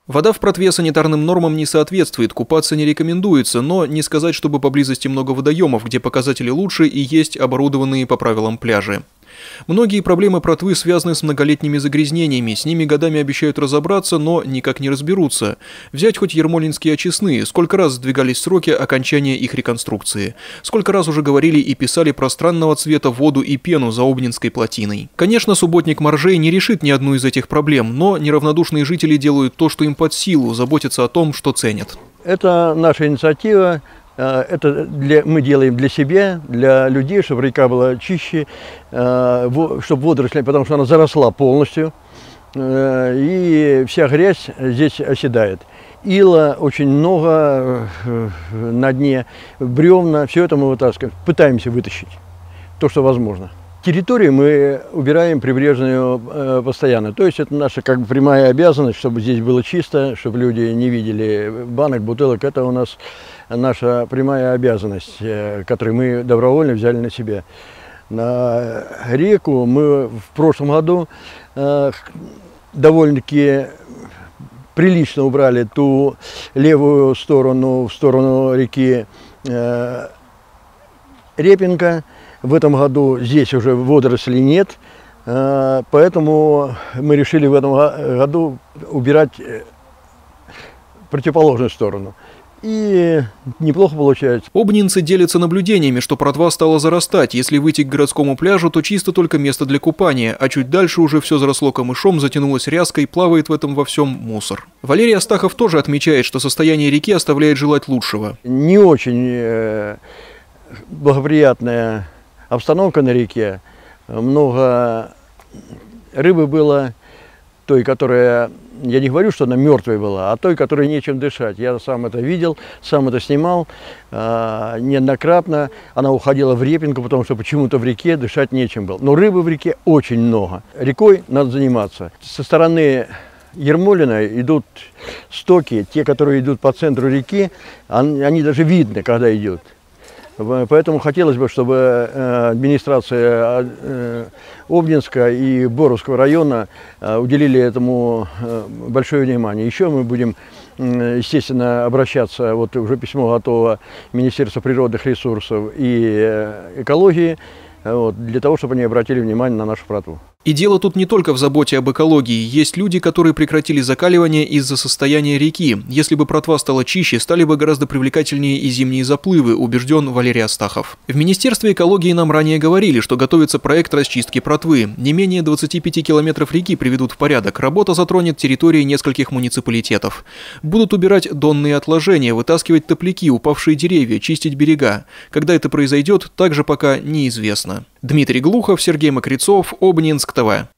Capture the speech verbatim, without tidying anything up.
Вода в Протве санитарным нормам не соответствует, купаться не рекомендуется, но не сказать, чтобы поблизости много водоемов, где показатели лучше и есть оборудованные по правилам пляжи. Многие проблемы Протвы связаны с многолетними загрязнениями, с ними годами обещают разобраться, но никак не разберутся. Взять хоть ермолинские очистные, сколько раз сдвигались сроки окончания их реконструкции. Сколько раз уже говорили и писали про странного цвета воду и пену за Обнинской плотиной. Конечно, субботник моржей не решит ни одну из этих проблем, но неравнодушные жители делают то, что им под силу, заботятся о том, что ценят. Это наша инициатива. Это для, мы делаем для себя, для людей, чтобы река была чище, чтобы водоросли, потому что она заросла полностью, и вся грязь здесь оседает. Ила очень много на дне, бревна, все это мы вытаскиваем, пытаемся вытащить то, что возможно. Территорию мы убираем прибрежную э, постоянно, то есть это наша как бы прямая обязанность, чтобы здесь было чисто, чтобы люди не видели банок, бутылок. Это у нас наша прямая обязанность, э, которую мы добровольно взяли на себя. На реку мы в прошлом году э, довольно-таки прилично убрали ту левую сторону, в сторону реки э, Репинка. В этом году здесь уже водорослей нет, поэтому мы решили в этом году убирать противоположную сторону. И неплохо получается. Обнинцы делятся наблюдениями, что Протва стала зарастать. Если выйти к городскому пляжу, то чисто только место для купания, а чуть дальше уже все заросло камышом, затянулось ряской, плавает в этом во всем мусор. Валерий Астахов тоже отмечает, что состояние реки оставляет желать лучшего. Не очень благоприятная обстановка на реке, много рыбы было, той, которая, я не говорю, что она мертвой была, а той, которой нечем дышать. Я сам это видел, сам это снимал э, неоднократно. Она уходила в Репинку, потому что почему-то в реке дышать нечем было. Но рыбы в реке очень много. Рекой надо заниматься. Со стороны Ермолина идут стоки, те, которые идут по центру реки, они, они даже видны, когда идут. Поэтому хотелось бы, чтобы администрация Обнинска и Боровского района уделили этому большое внимание. Еще мы будем, естественно, обращаться, вот уже письмо готово Министерству природных ресурсов и экологии, вот, для того, чтобы они обратили внимание на нашу Протву. И дело тут не только в заботе об экологии. Есть люди, которые прекратили закаливание из-за состояния реки. Если бы Протва стала чище, стали бы гораздо привлекательнее и зимние заплывы, убежден Валерий Астахов. В Министерстве экологии нам ранее говорили, что готовится проект расчистки Протвы. Не менее двадцати пяти километров реки приведут в порядок. Работа затронет территории нескольких муниципалитетов. Будут убирать донные отложения, вытаскивать топляки, упавшие деревья, чистить берега. Когда это произойдет, также пока неизвестно. Дмитрий Глухов, Сергей Мокрицов, Обнинск ТВ.